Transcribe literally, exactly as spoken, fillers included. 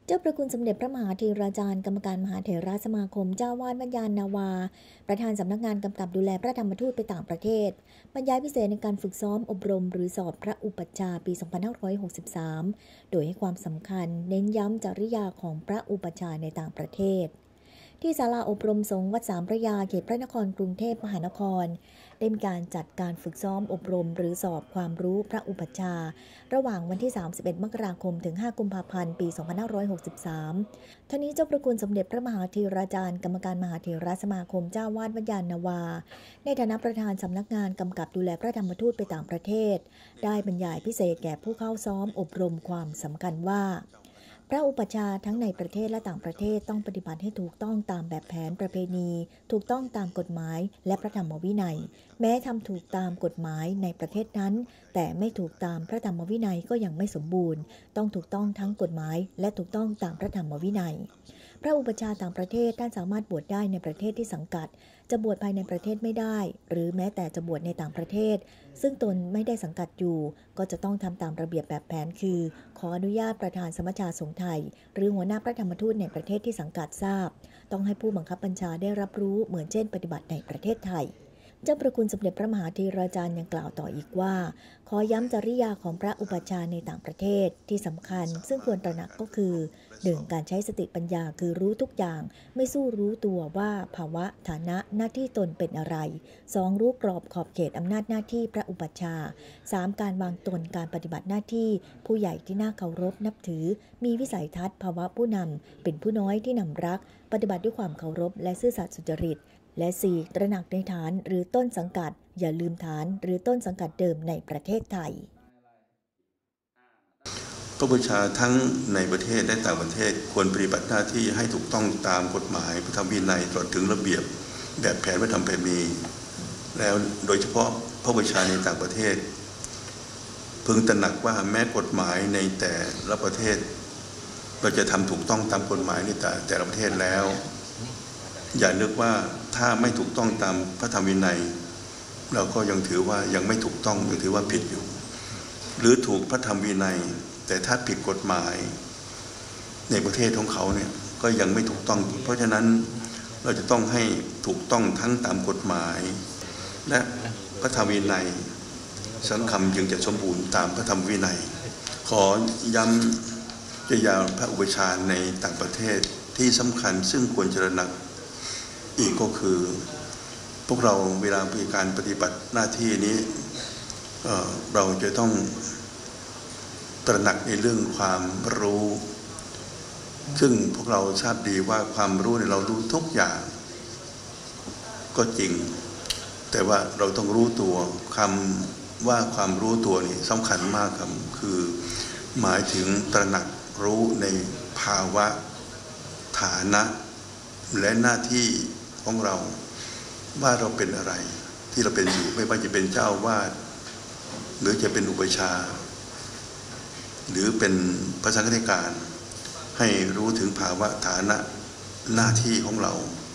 เจ้าประคุณสมเด็จพระมหาเถราจารย์กรรมการมหาเถรสมาคมเจ้าวาดวัดยานนาวาประธานสำนักงานกำกับดูแลพระธรรมทูตไปต่างประเทศบรรยายพิเศษในการฝึกซ้อมอบรมหรือสอบพระอุปัชฌาย์ปี สองพันห้าร้อยหกสิบสาม โดยให้ความสำคัญเน้นย้ำจริยาของพระอุปัชฌาย์ในต่างประเทศที่ศาลาอบรมสงฆ์วัดสามพระยาเขตพระนครกรุงเทพมหานครได้มีการจัดการฝึกซ้อมอบรมหรือสอบความรู้พระอุปัชฌาย์ระหว่างวันที่ สามสิบเอ็ด มกราคม ถึง ห้า กุมภาพันธ์ ปี สองพันห้าร้อยหกสิบสาม ทั้งนี้เจ้าประคุณสมเด็จพระมหาเถราจารย์กรรมการมหาเถรสมาคมเจ้าวาดวัดยานนาวาในฐานะประธานสำนักงานกำกับดูแลพระธรรมทูตไปต่างประเทศได้บรรยายพิเศษแก่ผู้เข้าซ้อมอบรมความสำคัญว่าพระอุปัชฌาย์ทั้งในประเทศและต่างประเทศต้องปฏิบัติให้ถูกต้องตามแบบแผนประเพณีถูกต้องตามกฎหมายและพระธรรมวินัยแม้ทำถูกตามกฎหมายในประเทศนั้นแต่ไม่ถูกตามพระธรรมวินัยก็ยังไม่สมบูรณ์ต้องถูกต้องทั้งกฎหมายและถูกต้องตามพระธรรมวินัยพระอุปัชฌาย์ต่างประเทศท่านสามารถบวชได้ในประเทศที่สังกัดจะบวชภายในประเทศไม่ได้หรือแม้แต่จะบวชในต่างประเทศซึ่งตนไม่ได้สังกัดอยู่ก็จะต้องทำตามระเบียบแบบแผนคือขออนุญาตประธานสมัชชาสงฆ์ไทยหรือหัวหน้าพระธรรมทูตในประเทศที่สังกัดทราบต้องให้ผู้บังคับบัญชาได้รับรู้เหมือนเช่นปฏิบัติในประเทศไทยเจ้าประคุณสมเด็จพระมหาเถราจารย์ยังกล่าวต่ออีกว่าขอย้ำจริยาของพระอุปัชฌาย์ในต่างประเทศที่สำคัญซึ่งควรตระหนักก็คือ หนึ่ง. การใช้สติปัญญาคือรู้ทุกอย่างไม่สู้รู้ตัวว่าภาวะฐานะหน้าที่ตนเป็นอะไร สอง. รู้กรอบขอบเขตอำนาจหน้าที่พระอุปัชฌาย์ สาม. การวางตนการปฏิบัติหน้าที่ผู้ใหญ่ที่น่าเคารพนับถือมีวิสัยทัศน์ภาวะผู้นำเป็นผู้น้อยที่นำรักปฏิบัติด้วยความเคารพและซื่อสัตย์สุจริตและ สี่. ตระหนักในฐานหรือต้นสังกัดอย่าลืมฐานหรือต้นสังกัดเดิมในประเทศไทยพระอุปัชฌาย์ทั้งในประเทศและต่างประเทศควรปฏิบัติหน้าที่ให้ถูกต้องตามกฎหมายพระธรรมวินัยตลอดถึงระเบียบแบบแผนพระธรรมประเพณีแล้วโดยเฉพาะพระอุปัชฌาย์ในต่างประเทศพึงตระหนักว่าแม้กฎหมายในแต่ละประเทศเราจะทำถูกต้องตามกฎหมายในแต่แต่ละประเทศแล้วอย่านึกว่าถ้าไม่ถูกต้องตามพระธรรมวินัยเราก็ยังถือว่ายังไม่ถูกต้องยังถือว่าผิดอยู่หรือถูกพระธรรมวินัยแต่ถ้าผิดกฎหมายในประเทศของเขาเนี่ยก็ยังไม่ถูกต้องเพราะฉะนั้นเราจะต้องให้ถูกต้องทั้งตามกฎหมายและพระธรรมวินัยสังคมจึงจะสมบูรณ์ตามพระธรรมวินัยขอย้ำจริยาพระอุปัชฌาย์ในต่างประเทศที่สำคัญซึ่งควรจะตระหนักอีกก็คือพวกเราเวลามีการปฏิบัติหน้าที่นี้ เอ่อ เราจะต้องตระหนักในเรื่องความรู้ซึ่งพวกเราทราบดีว่าความรู้เนี่ยเรารู้ทุกอย่างก็จริงแต่ว่าเราต้องรู้ตัวคำว่าความรู้ตัวนี่สำคัญมากครับคือหมายถึงตระหนักรู้ในภาวะฐานะและหน้าที่ของเราว่าเราเป็นอะไรที่เราเป็นอยู่ไม่ว่าจะเป็นเจ้าวาดหรือจะเป็นอุปัชฌาย์หรือเป็นพระสังฆทิการให้รู้ถึงภาวะฐานะหน้าที่ของเรา